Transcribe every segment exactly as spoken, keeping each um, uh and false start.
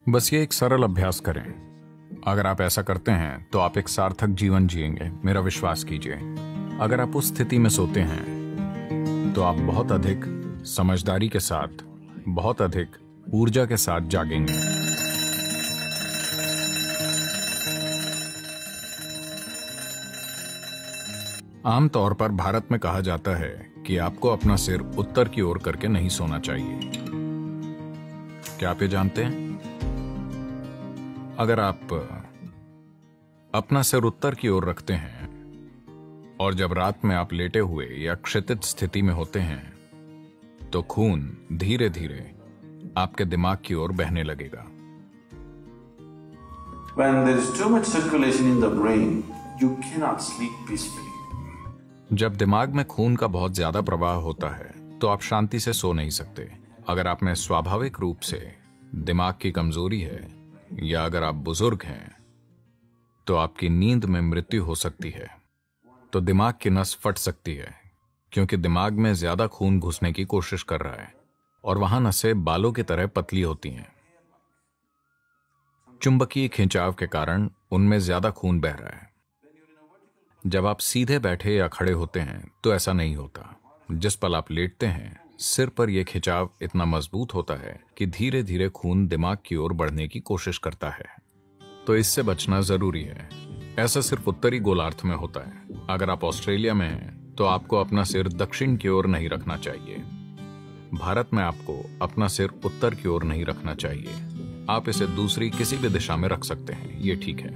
बस ये एक सरल अभ्यास करें। अगर आप ऐसा करते हैं तो आप एक सार्थक जीवन जिएंगे, मेरा विश्वास कीजिए। अगर आप उस स्थिति में सोते हैं तो आप बहुत अधिक समझदारी के साथ, बहुत अधिक ऊर्जा के साथ जागेंगे। आमतौर पर भारत में कहा जाता है कि आपको अपना सिर उत्तर की ओर करके नहीं सोना चाहिए। क्या आप ये जानते हैं? अगर आप अपना सिर उत्तर की ओर रखते हैं और जब रात में आप लेटे हुए या क्षितिज स्थिति में होते हैं तो खून धीरे धीरे आपके दिमाग की ओर बहने लगेगा। When there is too much circulation in the brain, you cannot sleep peacefully. जब दिमाग में खून का बहुत ज्यादा प्रवाह होता है तो आप शांति से सो नहीं सकते। अगर आप में स्वाभाविक रूप से दिमाग की कमजोरी है या अगर आप बुजुर्ग हैं तो आपकी नींद में मृत्यु हो सकती है। तो दिमाग की नस फट सकती है क्योंकि दिमाग में ज्यादा खून घुसने की कोशिश कर रहा है और वहां नसें बालों की तरह पतली होती हैं। चुंबकीय खिंचाव के कारण उनमें ज्यादा खून बह रहा है। जब आप सीधे बैठे या खड़े होते हैं तो ऐसा नहीं होता। जिस पल आप लेटते हैं सिर पर यह खिंचाव इतना मजबूत होता है कि धीरे धीरे खून दिमाग की ओर बढ़ने की कोशिश करता है। तो इससे बचना जरूरी है। ऐसा सिर्फ उत्तरी गोलार्ध में होता है। अगर आप ऑस्ट्रेलिया में हैं तो आपको अपना सिर दक्षिण की ओर नहीं रखना चाहिए। भारत में आपको अपना सिर उत्तर की ओर नहीं रखना चाहिए। आप इसे दूसरी किसी भी दिशा में रख सकते हैं, ये ठीक है।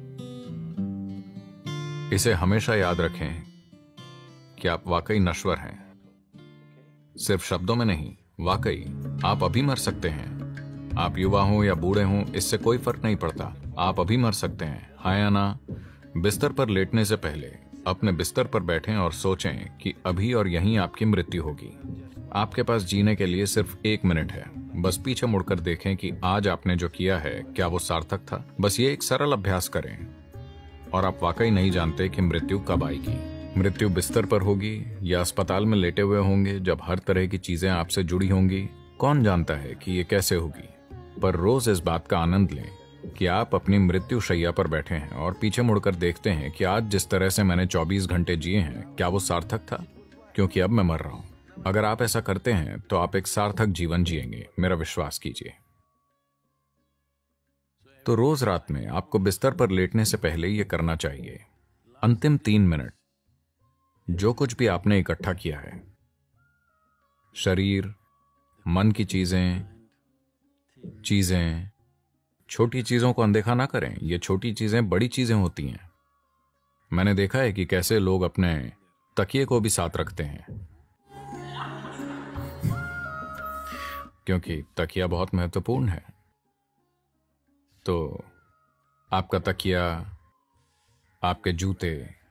इसे हमेशा याद रखें कि आप वाकई नश्वर हैं। सिर्फ शब्दों में नहीं, वाकई आप अभी मर सकते हैं। आप युवा हों या बूढ़े हों, इससे कोई फर्क नहीं पड़ता। आप अभी मर सकते हैं, हाँ या ना। बिस्तर पर लेटने से पहले अपने बिस्तर पर बैठें और सोचें कि अभी और यहीं आपकी मृत्यु होगी। आपके पास जीने के लिए सिर्फ एक मिनट है। बस पीछे मुड़कर देखें कि आज आपने जो किया है क्या वो सार्थक था। बस ये एक सरल अभ्यास करें और आप वाकई नहीं जानते कि मृत्यु कब आएगी। मृत्यु बिस्तर पर होगी या अस्पताल में लेटे हुए होंगे जब हर तरह की चीजें आपसे जुड़ी होंगी। कौन जानता है कि ये कैसे होगी। पर रोज इस बात का आनंद लें कि आप अपनी मृत्यु शैया पर बैठे हैं और पीछे मुड़कर देखते हैं कि आज जिस तरह से मैंने चौबीस घंटे जिए हैं क्या वो सार्थक था, क्योंकि अब मैं मर रहा हूं। अगर आप ऐसा करते हैं तो आप एक सार्थक जीवन जिएंगे, मेरा विश्वास कीजिए। तो रोज रात में आपको बिस्तर पर लेटने से पहले यह करना चाहिए। अंतिम तीन मिनट जो कुछ भी आपने इकट्ठा किया है, शरीर, मन की चीजें चीजें छोटी चीजों को अनदेखा ना करें। ये छोटी चीजें बड़ी चीजें होती हैं। मैंने देखा है कि कैसे लोग अपने तकिए को भी साथ रखते हैं क्योंकि तकिया बहुत महत्वपूर्ण है। तो आपका तकिया, आपके जूते,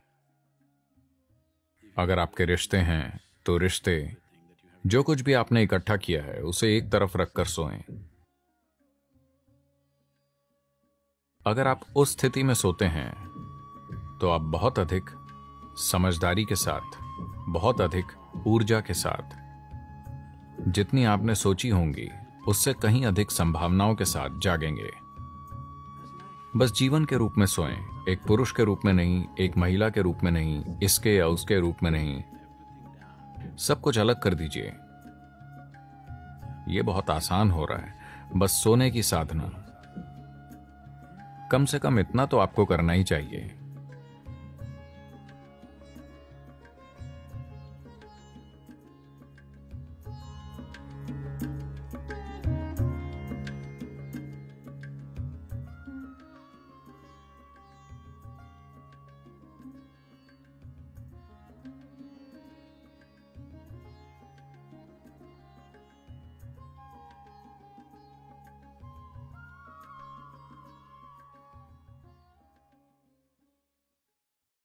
अगर आपके रिश्ते हैं तो रिश्ते, जो कुछ भी आपने इकट्ठा किया है उसे एक तरफ रखकर सोएं। अगर आप उस स्थिति में सोते हैं तो आप बहुत अधिक समझदारी के साथ, बहुत अधिक ऊर्जा के साथ, जितनी आपने सोची होंगी उससे कहीं अधिक संभावनाओं के साथ जागेंगे। बस जीवन के रूप में सोएं, एक पुरुष के रूप में नहीं, एक महिला के रूप में नहीं, इसके या उसके रूप में नहीं। सब कुछ अलग कर दीजिए। यह बहुत आसान हो रहा है, बस सोने की साधना। कम से कम इतना तो आपको करना ही चाहिए।